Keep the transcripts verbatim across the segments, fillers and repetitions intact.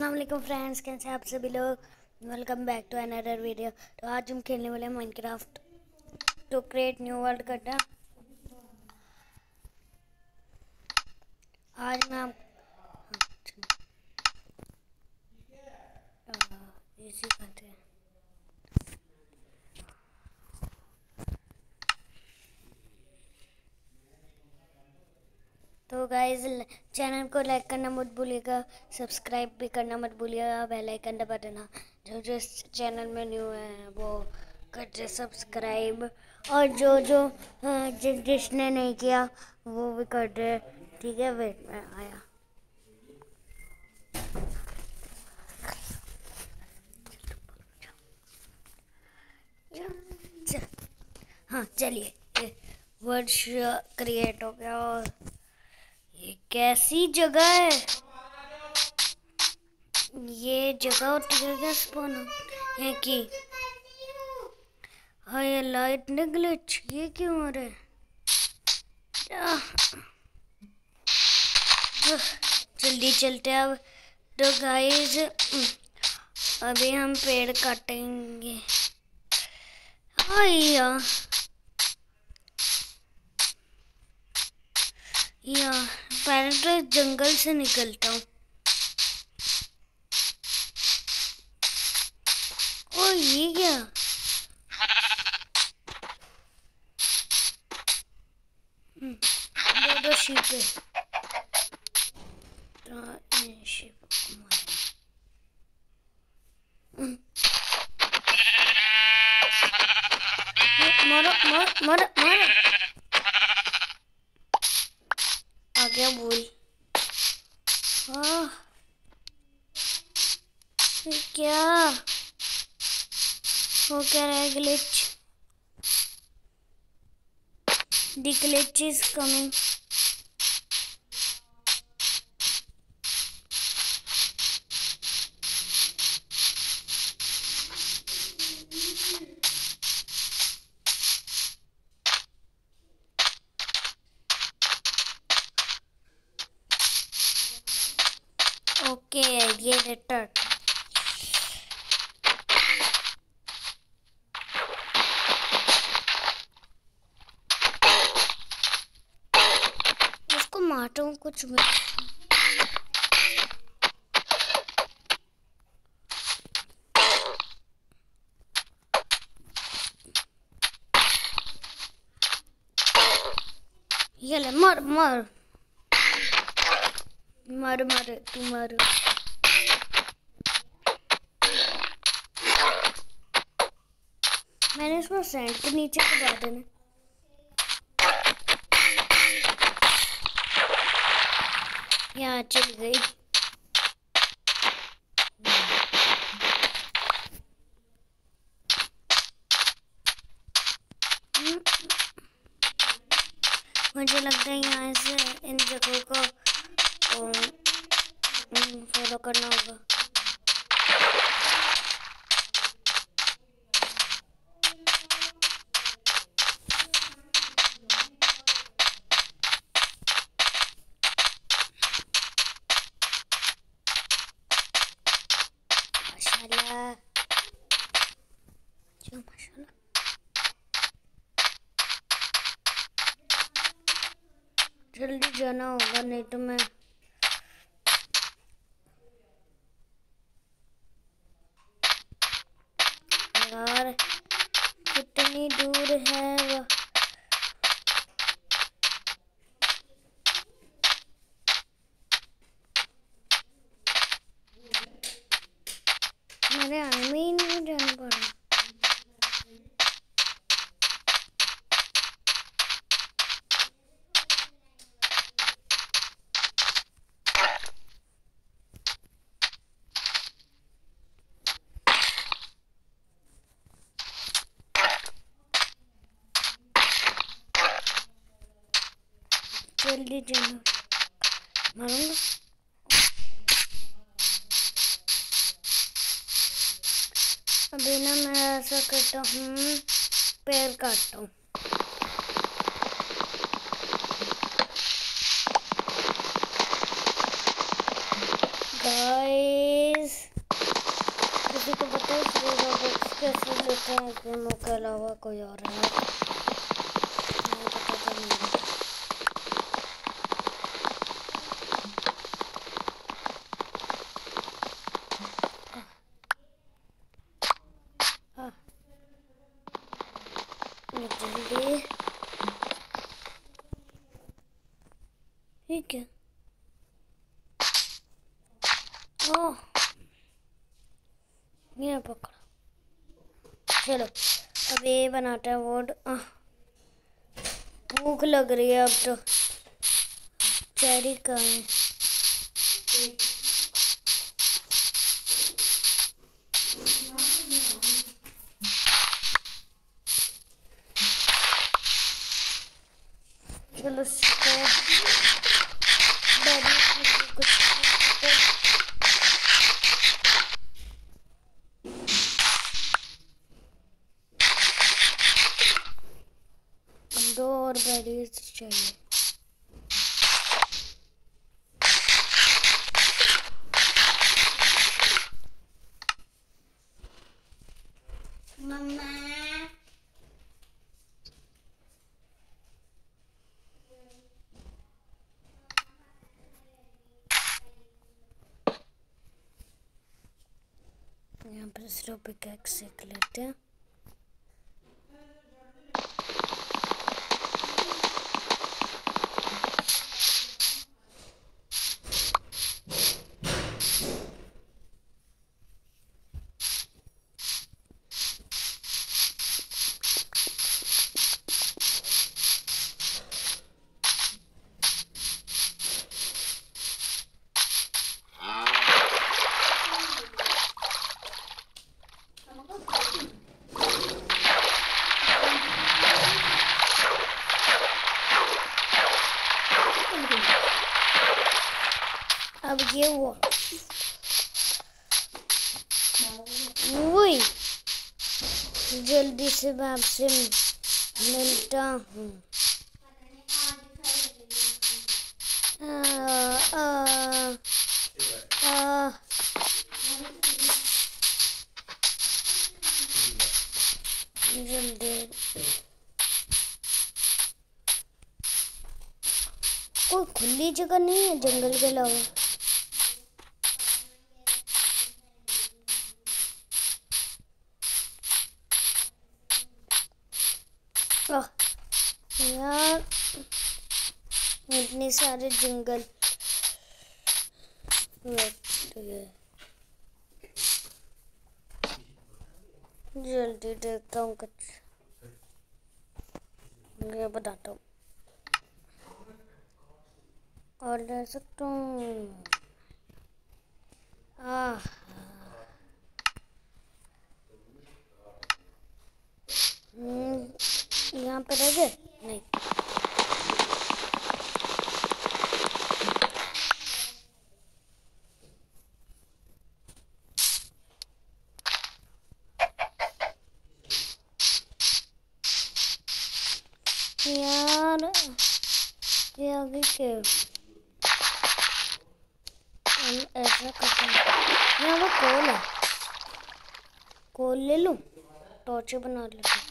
अस्सलाम फ्रेंड्स, कैसे आप सभी लोग। Welcome back to another video. तो आज हम खेलने वाले हैं माइनक्राफ्ट। तो क्रिएट न्यू वर्ल्ड करना। आज मैं इसी करते हैं। तो गाइस, चैनल को लाइक करना मत भूलिएगा, सब्सक्राइब भी करना मत भूलिएगा, बेल आइकन दबा देना। जो जो इस चैनल में न्यू है वो कर सब्सक्राइब, और जो जो जिस जिसने नहीं किया वो भी कर दे। ठीक है, वेट मैं आया। चल, हाँ चलिए, वर्ड क्रिएट हो गया। और ये कैसी जगह है, ये जगह होती है क्या स्पॉन है कि? हाँ, ये लाइट ने ग्लिच, ये क्यों हो रहा है? जल्दी चलते अब। तो गाइस, अभी हम पेड़ काटेंगे। हाँ या या पहले तो जंगल से निकलता हूँ। ओ ये क्या? दो दो शीप है, तो इन शीप को मारो मारो मारो मारो। आ गया भूल। हाँ, क्या हो क्या रहा है? Glitch, the glitch is coming. Okay, I get it. इसको मारता हूँ कुछ भी। ये ले, मार मार मार मार तू मार। मैंने इसको सैंड के नीचे दबा देना। यहाँ चल गई। मुझे लगता है यहाँ से इन जगहों को फॉलो करना होगा। माशाल्लाह, जो माशाल्लाह। जल्दी जाना होगा, नहीं तो मैं यार कितनी दूर है वह। मेरे आने में ही नहीं जाना पड़ा। जल्दी जाना, मारूंगा। अभी ना मैं ऐसा करता हूँ, पैर काटता हूँ। गाइस किसी को पता है फ्री रॉबक्स कैसे लेते हैं गेमों के अलावा कोई और है? नहीं पता तो नहीं। हाँ जल्दी ठीक है। ओह ये पकड़ा। चलो अब ये बनाते हैं वोड। भूख लग रही है अब तो। चेरी कहाँ है? चलो कुछ दो और बेरीज चाहिए। मम्मा यहाँ पर सिर्फ पिकैक्स सेक लेते हैं। अब ये हुआ वही। जल्दी से मैं आपसे मिलता हूँ। आ, आ, आ, जल्दी कोई खुली जगह नहीं है जंगल के अलावा? यार इतने सारे जंगल। जल्दी देखता हूँ कुछ। ये बताता हूँ और ले सकता हूँ। आह यहाँ पर रह गए नहीं। यार ये आगे के ऐसा करते हैं। यहाँ वो कोल है, कोल ले लूँ, टॉर्च बना लेते हैं।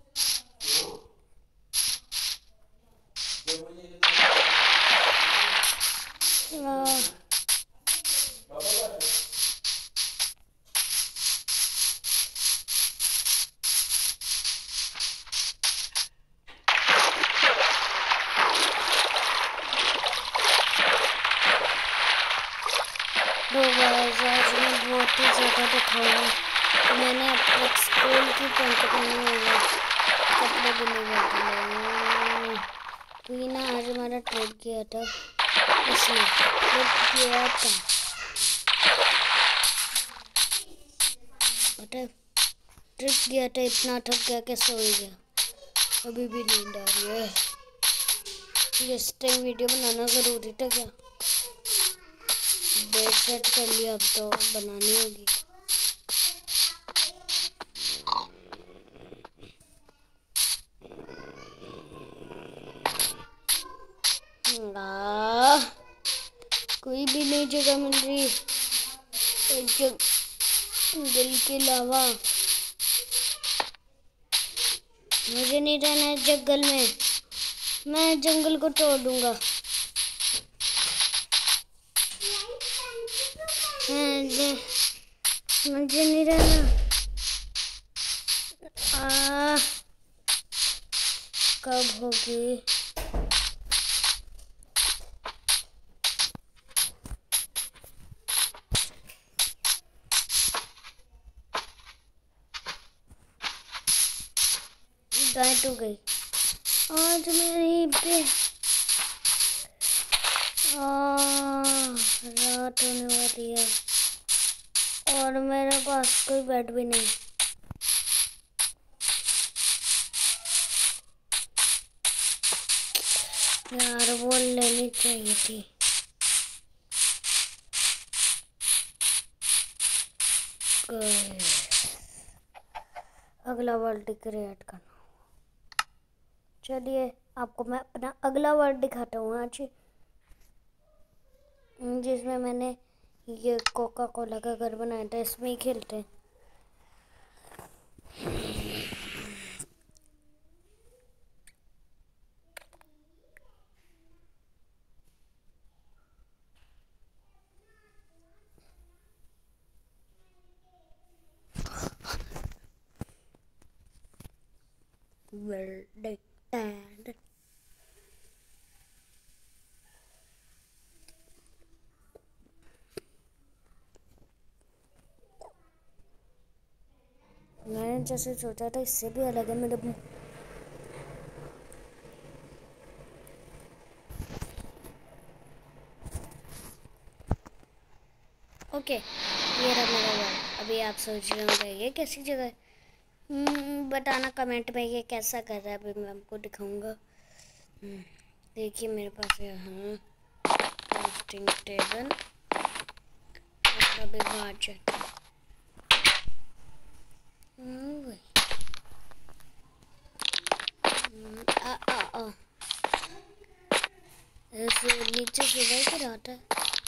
आज मैं बहुत ही ज़्यादा दिखाऊंगा। मैंने अब तक स्कूल की पैंट पहनी हुई है, कपड़े भी नहीं बदले। क्योंकि ना आज हमारा ट्रिप किया था, इसलिए ट्रिप किया था पता ट्रिप किया था। इतना थक गया कि सो ही गया, अभी भी नींद आ रही है। इस टाइम वीडियो बनाना ज़रूरी था क्या? बेड सेट कर लिया, अब तो बनानी होगी। कोई भी नई जगह मिल रही। एक जगह दिल के अलावा मुझे नहीं रहना है जंगल में। मैं जंगल को तोड़ दूंगा। मुझे मुझे नहीं रहना। आ, कब होगी? गाय तो गई। आज मेरी पे आ, रात होने वाली है और मेरे पास कोई बेड भी नहीं। यार वो लेनी चाहिए थी। अगला वर्ल्ड क्रिएट करना। चलिए आपको मैं अपना अगला वर्ल्ड दिखाता हूँ आज, जिसमें मैंने ये कोका कोला का घर बनाया था। इसमें ही खेलते हैं। वर्ल्ड एंड मैंने जैसे सोचा था इससे भी अलग है मेरे मुंह। ओके ये रहा मेरा वर्ल्ड। अभी आप सोच रहे होंगे ये कैसी जगह है। बताना कमेंट में ये कैसा कर रहा है। अभी मैं आपको दिखाऊंगा। देखिए मेरे पास यहाँ क्राफ्टिंग टेबल, अभी बाहर जाता आ आ आ ऐसे नीचे सुबह की रात है।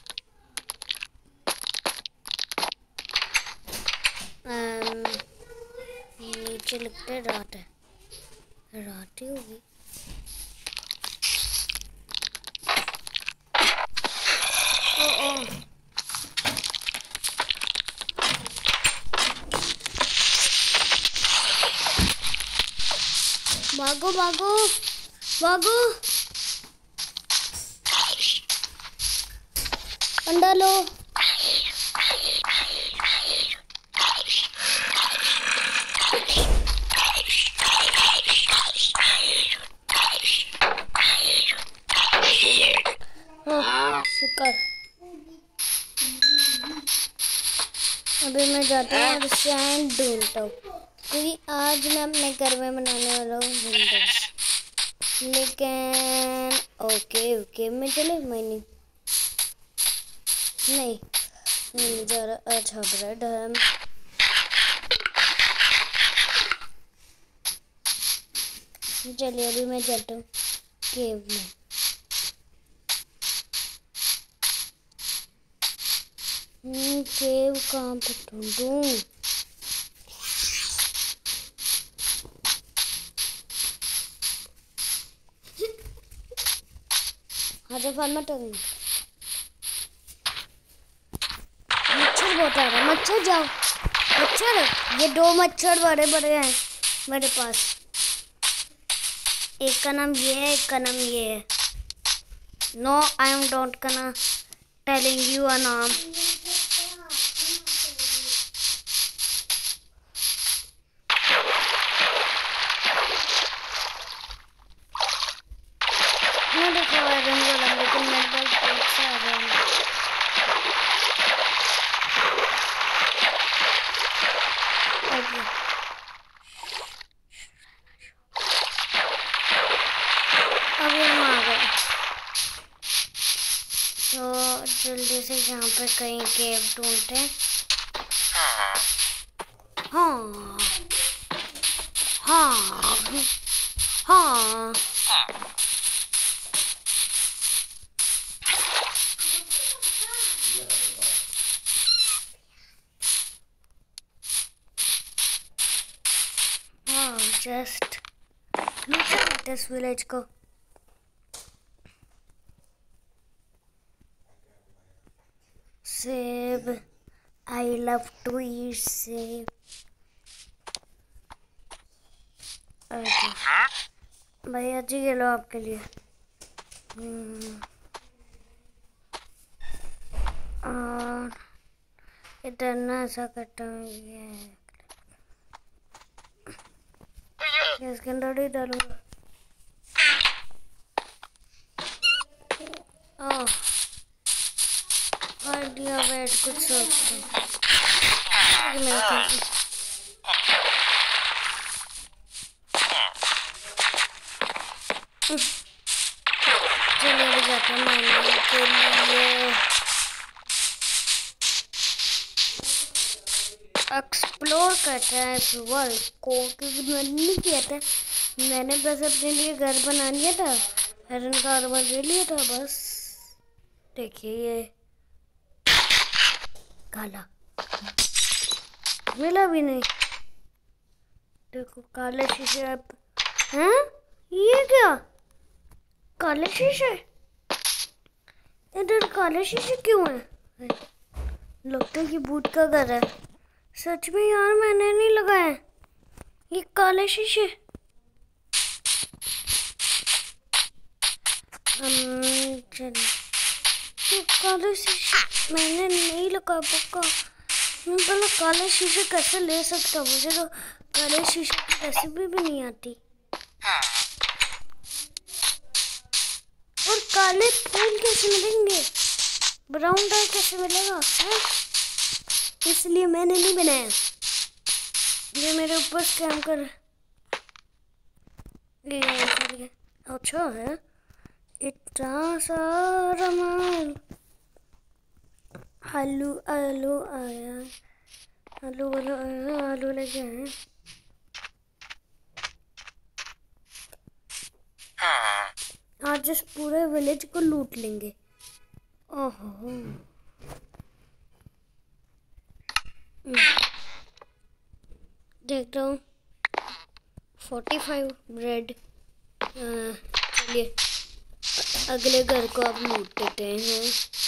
नीचे लगता है रात है। रात ही होगी। ओ ओ भागो भागो भागो। अंडा लो। शुक्र। अभी मैं जाता हूँ और सैंड ढूंढता हूँ, क्योंकि आज मैं अपने घर में बनाने वाला हूँ विंडोज। लेकिन ओके ओके मैं चले मैं नहीं नहीं नहीं जा रहा। अच्छा ब्रेड है। चलिए अभी मैं जाता हूँ केव में। केव कहाँ पे ढूंढूं? आजा फार्मा टंग। मच्छर बहुत आ रहा है। मच्छर जाओ। मच्छर ये दो मच्छर बड़े बड़े हैं मेरे पास। एक का नाम ये है, एक का नाम ये है। No I am don't gonna telling you a name. मैं देखो लेकिन मेरे पास बहुत से आ रहे हैं। अभी हम आ गए। तो जल्दी से यहाँ पे कहीं केव ढूंढते हैं। हाँ हाँ हाँ चेस्ट लूट इस विलेज को। सेब, आई लव टू ईट सेब। भैया जी ये लो आपके लिए। और इधर ना ऐसा करता हूँ, ये इसके अंदर ही डालूंगा। ओह और दिया वेट कुछ सोचते चलिए भी जाते हैं माइनिंग के लिए। एक्सप्लोर करते हैं इस वर्ल्ड को, क्योंकि मैंने नहीं किया था। मैंने बस अपने लिए घर बना लिया था, हरन का आर्मर ले लिया था बस। देखिए ये काला मिला भी नहीं। देखो काले शीशे अब हैं। ये क्या काले शीशे? इधर काले शीशे क्यों हैं? लगता है कि बूट का घर है। सच में यार मैंने नहीं लगाया ये काले शीशे। ये काले शीशे मैंने नहीं लगाया पक्का। मैं पहले काले शीशे कैसे ले सकता, मुझे तो काले शीशे की रेसिपी भी नहीं आती। और काले फूल कैसे मिलेंगे, ब्राउन डाई कैसे मिलेगा है? इसलिए मैंने नहीं बनाया। ये मेरे ऊपर स्कैम कर। ये अच्छा है इतना सारा माल। आलू आलू आया, आलू आलू आया, आलू लेके आए। आज इस पूरे विलेज को लूट लेंगे। ओहो देखता हूँ फोर्टी फाइव ब्रेड। चलिए अगले घर को अब लूट देते हैं।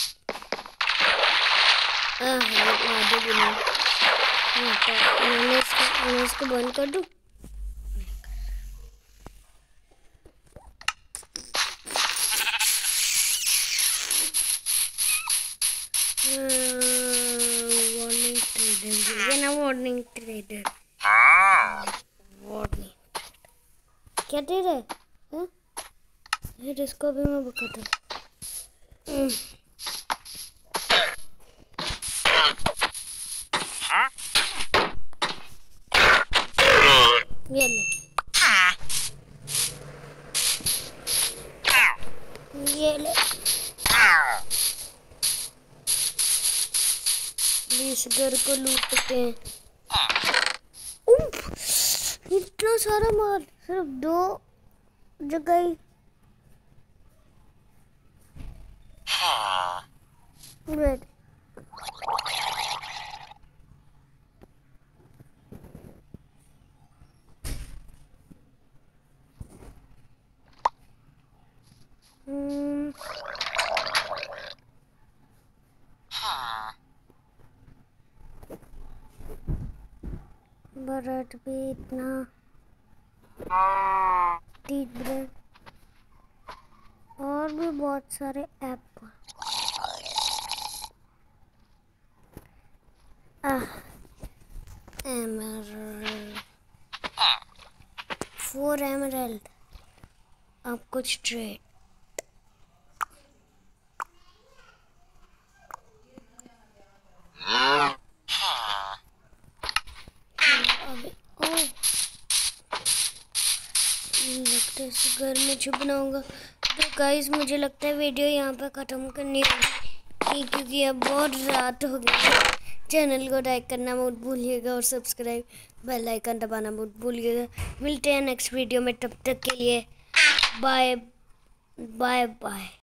आधे भी नहीं। मैंने इसको मैं इसको बंद कर दूँ। वार्निंग ट्रेडर, ये ना वार्निंग ट्रेडर। वार्निंग क्या दे रहे हैं? फिर इसको भी मैं बताता हूँ। ये ले, ये ले। इस घर को लूटते हैं। इतना सारा माल सिर्फ दो जगह ही। वेट हम्म ब्रेड भी इतना, टीट ब्रेड और भी बहुत सारे एप्पल। Emerald, four emerald. अब कुछ ट्रेड। लगता है इस घर में छुपना होगा। तो गाइस मुझे लगता है वीडियो यहाँ पर ख़त्म करनी होगी, क्योंकि अब बहुत रात हो गई। चैनल को लाइक करना मत भूलिएगा और सब्सक्राइब बेल आइकन दबाना मत भूलिएगा। मिलते हैं नेक्स्ट वीडियो में, तब तक के लिए बाय बाय बाय।